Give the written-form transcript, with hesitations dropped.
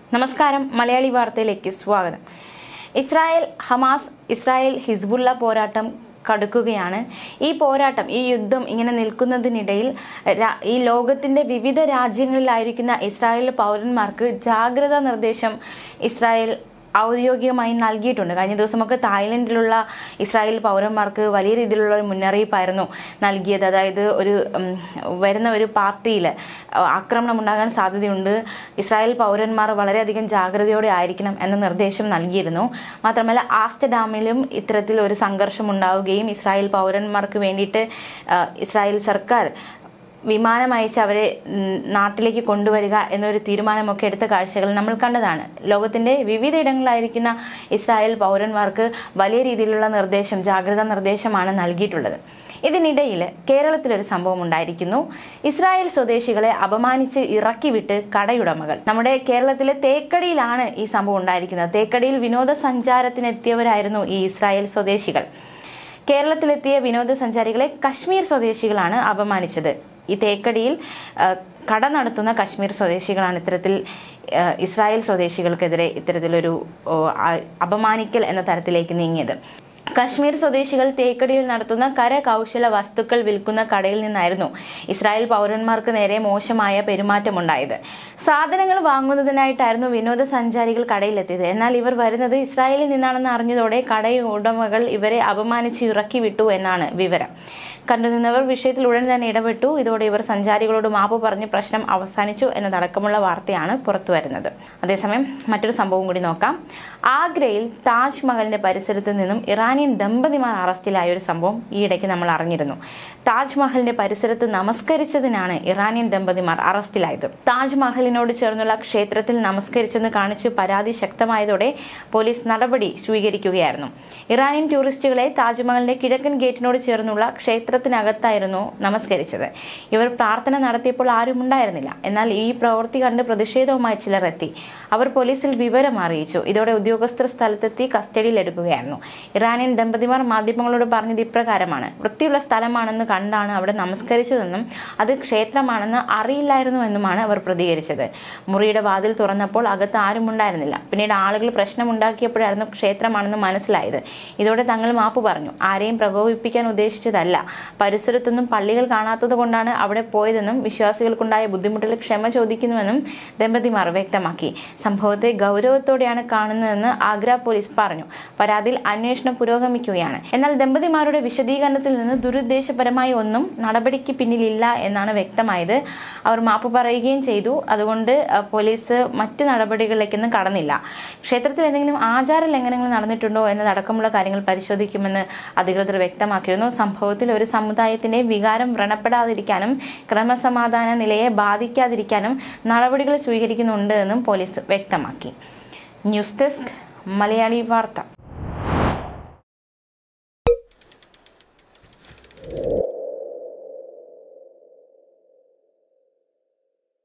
നമസ്കാരം മലയാളി വാർത്തയിലേക്ക് സ്വാഗതം. ഇസ്രായേൽ ഹിസ്ബുള്ള പോരാട്ടം കടുക്കുകയാണ്. ഈ പോരാട്ടം, ഈ യുദ്ധം ഇങ്ങനെ നിൽക്കുന്നതിനിടയിൽ ഈ ലോകത്തിന്റെ വിവിധ രാജ്യങ്ങളിലായിരിക്കുന്ന ഇസ്രായേൽ പൗരന്മാർക്ക് ജാഗ്രതാ നിർദ്ദേശം ഇസ്രായേൽ ഔദ്യോഗികമായി നൽകിയിട്ടുണ്ട്. കഴിഞ്ഞ ദിവസമൊക്കെ തായ്ലൻഡിലുള്ള ഇസ്രായേൽ പൗരന്മാർക്ക് വലിയ രീതിയിലുള്ള ഒരു മുന്നറിയിപ്പായിരുന്നു നൽകിയത്. അതായത് വരുന്ന ഒരു പാർട്ടിയിൽ ആക്രമണം ഉണ്ടാകാൻ സാധ്യതയുണ്ട്, ഇസ്രായേൽ പൗരന്മാർ വളരെയധികം ജാഗ്രതയോടെ ആയിരിക്കണം എന്ന നിർദ്ദേശം നൽകിയിരുന്നു. മാത്രമല്ല ആംസ്റ്റർഡാമിലും ഇത്തരത്തിൽ ഒരു സംഘർഷം ഉണ്ടാവുകയും ഇസ്രായേൽ പൗരന്മാർക്ക് വേണ്ടിയിട്ട് ഇസ്രായേൽ സർക്കാർ വിമാനം അയച്ച് അവരെ നാട്ടിലേക്ക് കൊണ്ടുവരിക എന്നൊരു തീരുമാനമൊക്കെ എടുത്ത കാഴ്ചകൾ നമ്മൾ കണ്ടതാണ്. ലോകത്തിന്റെ വിവിധ ഇടങ്ങളിലായിരിക്കുന്ന ഇസ്രായേൽ പൗരന്മാർക്ക് വലിയ രീതിയിലുള്ള ജാഗ്രതാ നിർദ്ദേശമാണ് നൽകിയിട്ടുള്ളത്. ഇതിനിടയിൽ കേരളത്തിലൊരു സംഭവം ഉണ്ടായിരിക്കുന്നു. ഇസ്രായേൽ സ്വദേശികളെ അപമാനിച്ച് ഇറക്കിവിട്ട് കടയുടമകൾ. നമ്മുടെ കേരളത്തിലെ തേക്കടിയിലാണ് ഈ സംഭവം ഉണ്ടായിരിക്കുന്നത്. തേക്കടിയിൽ വിനോദസഞ്ചാരത്തിനെത്തിയവരായിരുന്നു ഈ ഇസ്രായേൽ സ്വദേശികൾ. കേരളത്തിലെത്തിയ വിനോദസഞ്ചാരികളെ കശ്മീർ സ്വദേശികളാണ് അപമാനിച്ചത്. ഈ തേക്കടിയിൽ കട നടത്തുന്ന കശ്മീർ സ്വദേശികളാണ് ഇത്തരത്തിൽ ഇസ്രായേൽ സ്വദേശികൾക്കെതിരെ ഇത്തരത്തിലൊരു അപമാനിക്കൽ എന്ന തരത്തിലേക്ക് നീങ്ങിയത്. കശ്മീർ സ്വദേശികൾ തേക്കടിയിൽ നടത്തുന്ന കരകൗശല വസ്തുക്കൾ വിൽക്കുന്ന കടയിൽ നിന്നായിരുന്നു ഇസ്രായേൽ പൗരന്മാർക്ക് നേരെ മോശമായ പെരുമാറ്റമുണ്ടായത്. സാധനങ്ങൾ വാങ്ങുന്നതിനായിട്ടായിരുന്നു വിനോദസഞ്ചാരികൾ കടയിലെത്തിയത്. എന്നാൽ ഇവർ വരുന്നത് ഇസ്രായേലിൽ നിന്നാണെന്ന് അറിഞ്ഞതോടെ കടയുടമകൾ ഇവരെ അപമാനിച്ച് ഇറക്കി വിട്ടു എന്നാണ് വിവരം. കണ്ടുനിന്നവർ വിഷയത്തിൽ ഉടൻ തന്നെ ഇടപെട്ടു. ഇതോടെ ഇവർ സഞ്ചാരികളോട് മാപ്പ് പറഞ്ഞ് പ്രശ്നം അവസാനിച്ചു എന്നതടക്കമുള്ള വാർത്തയാണ് പുറത്തുവരുന്നത്. അതേസമയം മറ്റൊരു സംഭവം കൂടി നോക്കാം. ആഗ്രയിൽ താജ്മഹലിന്റെ പരിസരത്ത് നിന്നും ഇറാനിയൻ ദമ്പതിമാർ അറസ്റ്റിലായ ഒരു സംഭവം ഈയിടയ്ക്ക് നമ്മൾ അറിഞ്ഞിരുന്നു. താജ്മഹലിന്റെ പരിസരത്ത് നമസ്കരിച്ചതിനാണ് ഇറാനിയൻ ദമ്പതിമാർ അറസ്റ്റിലായത്. താജ്മഹലിനോട് ചേർന്നുള്ള ക്ഷേത്രത്തിൽ നമസ്കരിച്ചെന്ന് കാണിച്ച് പരാതി ശക്തമായതോടെ പോലീസ് നടപടി സ്വീകരിക്കുകയായിരുന്നു. ഇറാനിയൻ ടൂറിസ്റ്റുകളെ താജ്മഹലിന്റെ കിഴക്കൻ ഗേറ്റിനോട് ചേർന്നുള്ള ക്ഷേത്രത്തിനകത്തായിരുന്നു നമസ്കരിച്ചത്. ഇവർ പ്രാർത്ഥന നടത്തിയപ്പോൾ ആരും ഉണ്ടായിരുന്നില്ല. എന്നാൽ ഈ പ്രവൃത്തി കണ്ട് പ്രതിഷേധവുമായി ചിലർ എത്തി. അവർ പോലീസിൽ വിവരം അറിയിച്ചു. ഇതോടെ ഉദ്യോഗസ്ഥർ സ്ഥലത്തെത്തി കസ്റ്റഡിയിലെടുക്കുകയായിരുന്നു. ഇറാനിയൻ ദമ്പതിമാർ മാധ്യമങ്ങളോട് പറഞ്ഞത് ഇപ്രകാരമാണ്: വൃത്തിയുള്ള സ്ഥലമാണെന്ന് കണ്ടാണ് അവിടെ നമസ്കരിച്ചതെന്നും അത് ക്ഷേത്രമാണെന്ന് അറിയില്ലായിരുന്നു എന്നുമാണ് അവർ പ്രതികരിച്ചത്. മുറിയുടെ വാതിൽ തുറന്നപ്പോൾ അകത്ത് ആരും ഉണ്ടായിരുന്നില്ല. പിന്നീട് ആളുകൾ പ്രശ്നമുണ്ടാക്കിയപ്പോഴായിരുന്നു ക്ഷേത്രമാണെന്ന് മനസ്സിലായത്. ഇതോടെ തങ്ങൾ മാപ്പ് പറഞ്ഞു. ആരെയും പ്രകോപിപ്പിക്കാൻ ഉദ്ദേശിച്ചതല്ല. പരിസരത്തൊന്നും പള്ളികൾ കാണാത്തത് കൊണ്ടാണ് അവിടെ പോയതെന്നും വിശ്വാസികൾക്കുണ്ടായ ബുദ്ധിമുട്ടിൽ ക്ഷമ ചോദിക്കുന്നുവെന്നും ദമ്പതിമാർ വ്യക്തമാക്കി. സംഭവത്തെ ഗൗരവത്തോടെയാണ് കാണുന്നതെന്ന് ആഗ്ര പോലീസ് പറഞ്ഞു. പരാതിയിൽ അന്വേഷണം പുരോഗമിക്കുകയാണ്. എന്നാൽ ദമ്പതിമാരുടെ വിശദീകരണത്തിൽ നിന്ന് ദുരുദ്ദേശപരമായ ഒന്നും നടപടിക്ക് പിന്നിലില്ല എന്നാണ് വ്യക്തമായത്. അവർ മാപ്പ് പറയുകയും ചെയ്തു. അതുകൊണ്ട് പോലീസ് മറ്റ് നടപടികളിലേക്കൊന്നും കടന്നില്ല. ക്ഷേത്രത്തിൽ എന്തെങ്കിലും ആചാര ലംഘനങ്ങൾ നടന്നിട്ടുണ്ടോ എന്നതടക്കമുള്ള കാര്യങ്ങൾ പരിശോധിക്കുമെന്ന് അധികൃതർ വ്യക്തമാക്കിയിരുന്നു. സംഭവത്തിൽ ഒരു സമുദായത്തിന്റെ വികാരം വ്രണപ്പെടാതിരിക്കാനും ക്രമസമാധാന നിലയെ ബാധിക്കാതിരിക്കാനും നടപടികൾ സ്വീകരിക്കുന്നുണ്ട് എന്നും പോലീസ് വ്യക്തമാക്കി. ന്യൂസ് ഡെസ്ക് മലയാളി വാർത്ത.